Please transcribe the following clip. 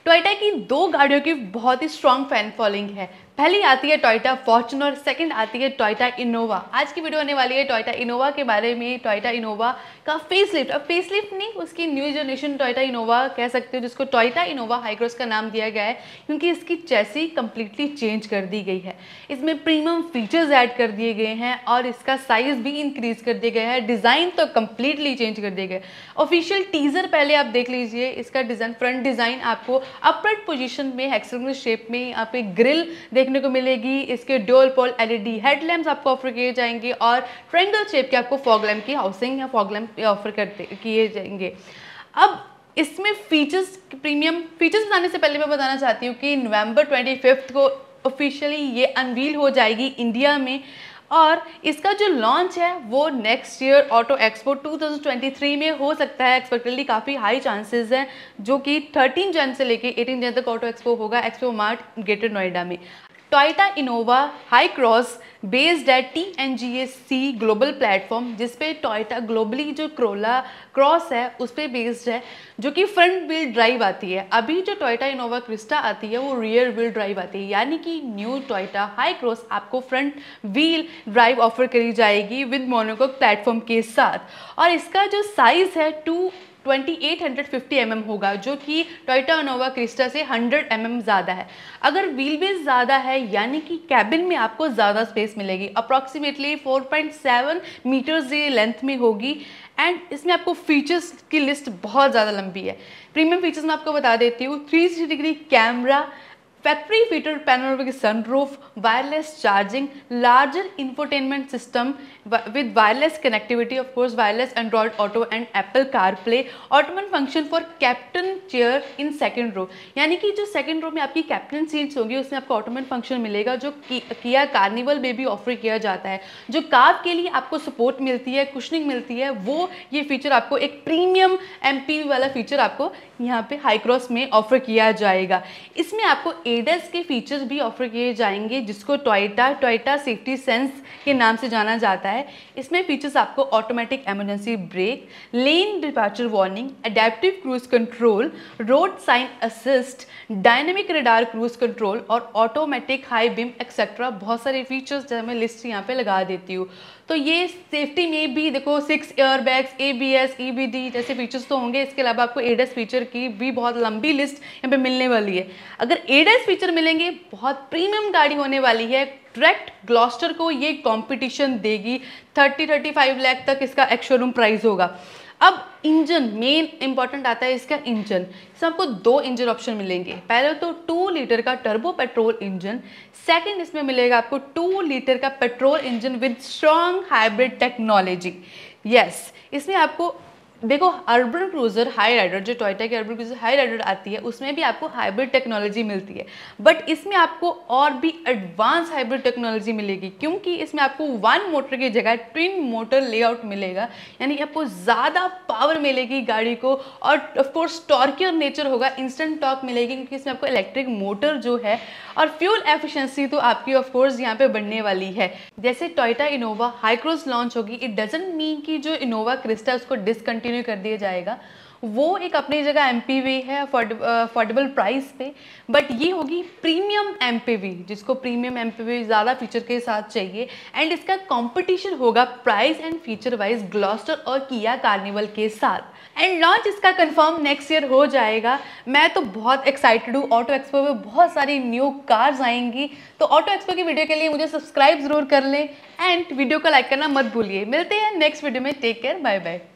Toyota की दो गाड़ियों की बहुत ही स्ट्रॉन्ग फैन फॉलोइंग है। पहली आती है टोयोटा फॉर्च्यूनर, सेकंड आती है टोयोटा इनोवा। आज की वीडियो होने वाली है टोयोटा इनोवा के बारे में। टोयोटा इनोवा का फेसलिफ्ट, अब फेसलिफ्ट नहीं, उसकी न्यू जनरेशन टोयोटा इनोवा कह सकते हो, जिसको टोयोटा इनोवा हाई क्रॉस का नाम दिया गया है क्योंकि इसकी चेसी कंप्लीटली चेंज कर दी गई है। इसमें प्रीमियम फीचर्स ऐड कर दिए गए हैं और इसका साइज भी इंक्रीज कर दिया गया है। डिज़ाइन तो कंप्लीटली चेंज कर दिए गए। ऑफिशियल टीजर पहले आप देख लीजिए। इसका डिज़ाइन, फ्रंट डिज़ाइन आपको अपराइट पोजीशन में हेक्सागोनल शेप में यहाँ पे ग्रिल देखने को मिलेगी। इसके डुअल पोल एलईडी हेडलैम्प्स आपको ऑफर किए जाएंगे और ट्रायंगल शेप के आपको फॉग लैम्प की हाउसिंग या फॉग लैम्प ऑफर किए जाएंगे। अब इसमें फीचर्स, प्रीमियम फीचर्स बताने से पहले मैं बताना चाहती हूँ कि नवंबर 25 को ऑफिशियली ये अनवील हो जाएगी इंडिया में और इसका जो लॉन्च है वो नेक्स्ट ईयर ऑटो एक्सपो 2023 में हो सकता है। एक्सपेक्टेडली काफ़ी हाई चांसेस हैं, जो कि 13 जन से लेके 18 जन तक ऑटो एक्सपो होगा एक्सपो मार्ट ग्रेटर नोएडा में। Toyota Innova Hycross based है TNGA-C ग्लोबल प्लेटफॉर्म, जिसपे टोयोटा ग्लोबली जो क्रोला क्रॉस है उस पर बेस्ड है, जो कि फ्रंट व्हील ड्राइव आती है। अभी जो टोयोटा इनोवा क्रिस्टा आती है वो रियर व्हील ड्राइव आती है, यानी कि न्यू टोयोटा हाई क्रॉस आपको फ्रंट व्हील ड्राइव ऑफर करी जाएगी विद मोनोकोक प्लेटफॉर्म के साथ। और इसका जो साइज है 2850 mm होगा, जो कि टोयोटा इनोवा क्रिस्टा से 100 mm ज़्यादा है। अगर व्हील बेस ज़्यादा है यानी कि कैबिन में आपको ज़्यादा स्पेस मिलेगी। अप्रॉक्सीमेटली 4.7 मीटर्स ये लेंथ में होगी। एंड इसमें आपको फीचर्स की लिस्ट बहुत ज़्यादा लंबी है। प्रीमियम फीचर्स मैं आपको बता देती हूँ। 360 degree camera, factory fitted panoramic sunroof, wireless charging, larger infotainment system with wireless connectivity, of course wireless Android Auto and Apple CarPlay, ottoman function for captain chair in second row, यानी कि जो second row में आपकी captain seats होगी उसमें आपको Ottoman function मिलेगा, जो किया कार्निवल में भी ऑफर किया जाता है। जो कार के लिए आपको सपोर्ट मिलती है, कुशनिंग मिलती है, वो ये फीचर आपको एक प्रीमियम MPV वाला फीचर आपको यहाँ पे हाई क्रॉस में ऑफर किया जाएगा। इसमें आपको ADAS के फीचर्स भी ऑफर किए जाएंगे, जिसको टोयोटा सेफ्टी सेंस के नाम से जाना जाता है। इसमें फीचर्स आपको automatic emergency brake, lane departure warning, adaptive cruise control, road sign assist, dynamic radar cruise control और ऑटोमेटिक हाई बीम एक्सेट्रा, बहुत सारे फीचर्स जो मैं लिस्ट यहाँ पे लगा देती हूँ। तो ये सेफ्टी में भी देखो 6 एयरबैग्स, ABS, EBD जैसे फीचर्स तो होंगे। इसके अलावा आपको ADAS फीचर की भी बहुत लंबी लिस्ट यहाँ पे मिलने वाली है। अगर ADAS फीचर मिलेंगे, बहुत प्रीमियम गाड़ी होने वाली है। डायरेक्ट ग्लॉस्टर को ये कंपटीशन देगी। 30-35 लाख तक इसका एक्स शोरूम प्राइस होगा। अब इंजन मेन इंपॉर्टेंट आता है इसका इंजन। इसमें आपको 2 इंजन ऑप्शन मिलेंगे। पहले तो 2 लीटर का टर्बो पेट्रोल इंजन, सेकंड इसमें मिलेगा आपको 2 लीटर का petrol engine with strong hybrid technology. Yes, इसमें आपको देखो अर्बन क्रूजर हाई राइडर, जो टोयोटा की अर्बन क्रूजर हाई राइडर आती है उसमें भी आपको हाइब्रिड टेक्नोलॉजी मिलती है, बट इसमें आपको और भी एडवांस हाइब्रिड टेक्नोलॉजी मिलेगी, क्योंकि इसमें आपको 1 मोटर की जगह ट्विन मोटर लेआउट मिलेगा, यानी कि आपको ज़्यादा पावर मिलेगी गाड़ी को। और ऑफकोर्स टॉर्कियर नेचर होगा, इंस्टेंट टॉर्क मिलेगी, क्योंकि इसमें आपको इलेक्ट्रिक मोटर जो है और फ्यूल एफिशिएंसी तो आपकी ऑफकोर्स यहाँ पे बढ़ने वाली है। जैसे Toyota Innova Hycross launch होगी, इट डजंट मीन कि जो इनोवा क्रिस्टा उसको डिसकंटिन्यू कर दिया जाएगा। वो एक अपनी जगह MPV है अफोर्डेबल प्राइस पे, बट ये होगी प्रीमियम MPV, जिसको प्रीमियम MPV ज़्यादा फीचर के साथ चाहिए। एंड इसका कंपटीशन होगा price and feature wise Gloster और किया कार्निवल के साथ। एंड लॉन्च इसका कंफर्म नेक्स्ट ईयर हो जाएगा। मैं तो बहुत एक्साइटेड हूँ। ऑटो एक्सपो में बहुत सारी न्यू कार्स आएंगी, तो ऑटो एक्सपो की वीडियो के लिए मुझे सब्सक्राइब जरूर कर लें एंड वीडियो को लाइक करना मत भूलिए। मिलते हैं नेक्स्ट वीडियो में। Take care, bye bye.